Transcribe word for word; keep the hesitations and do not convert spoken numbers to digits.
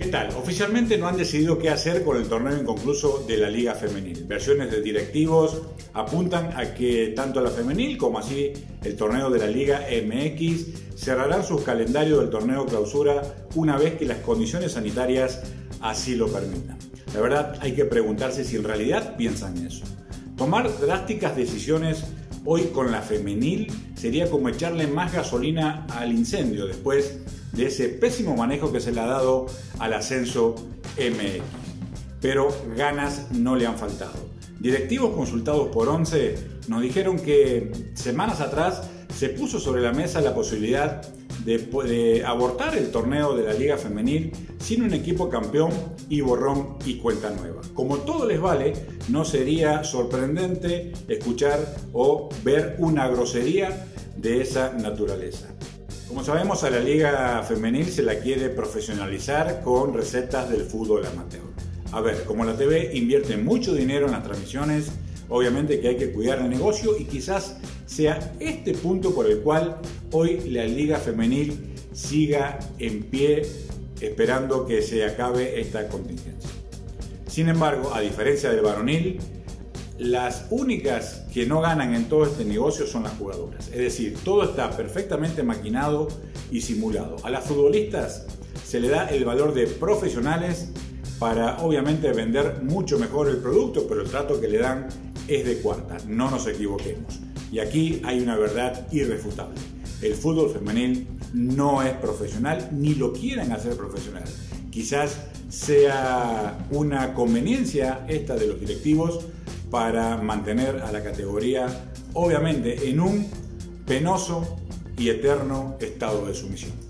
tal? Oficialmente no han decidido qué hacer con el torneo inconcluso de la Liga Femenil. Versiones de directivos apuntan a que tanto la femenil como así el torneo de la Liga M X cerrarán sus calendarios del torneo clausura una vez que las condiciones sanitarias así lo permitan. La verdad, hay que preguntarse si en realidad piensan eso. Tomar drásticas decisiones hoy con la femenil sería como echarle más gasolina al incendio después de ese pésimo manejo que se le ha dado al ascenso M X. Pero ganas no le han faltado. Directivos consultados por Once nos dijeron que semanas atrás se puso sobre la mesa la posibilidad de, de abortar el torneo de la Liga Femenil sin un equipo campeón y borrón y cuenta nueva. Como todo les vale, no sería sorprendente escuchar o ver una grosería de esa naturaleza. Como sabemos, a la Liga Femenil se la quiere profesionalizar con recetas del fútbol amateur. A ver, como la T V invierte mucho dinero en las transmisiones, obviamente que hay que cuidar el negocio y quizás sea este punto por el cual hoy la Liga Femenil siga en pie esperando que se acabe esta contingencia. Sin embargo, a diferencia del varonil, las únicas que no ganan en todo este negocio son las jugadoras. Es decir, todo está perfectamente maquinado y simulado. A las futbolistas se le da el valor de profesionales para obviamente vender mucho mejor el producto, pero el trato que le dan es de cuarta, no nos equivoquemos. Y aquí hay una verdad irrefutable. El fútbol femenil no es profesional, ni lo quieren hacer profesional. Quizás sea una conveniencia esta de los directivos para mantener a la categoría, obviamente, en un penoso y eterno estado de sumisión.